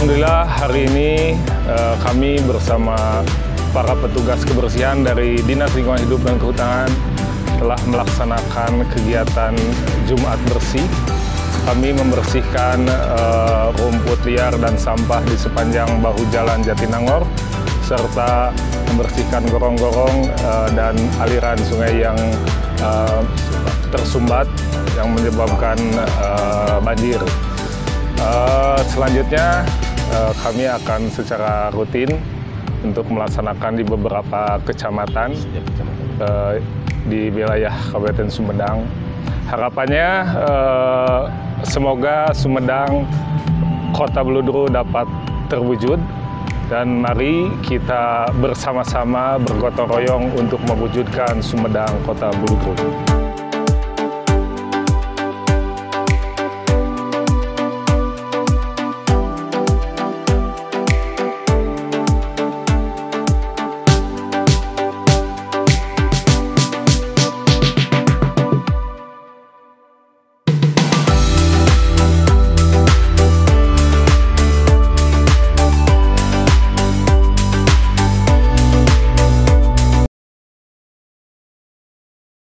Alhamdulillah hari ini kami bersama para petugas kebersihan dari Dinas Lingkungan Hidup dan Kehutanan telah melaksanakan kegiatan Jumat Bersih. Kami membersihkan rumput liar dan sampah di sepanjang bahu jalan Jatinangor, serta membersihkan gorong-gorong dan aliran sungai yang tersumbat yang menyebabkan banjir. Selanjutnya kami akan secara rutin untuk melaksanakan di beberapa kecamatan di wilayah Kabupaten Sumedang. Harapannya semoga Sumedang Kota Buludru dapat terwujud, dan mari kita bersama-sama bergotong royong untuk mewujudkan Sumedang Kota Buludru.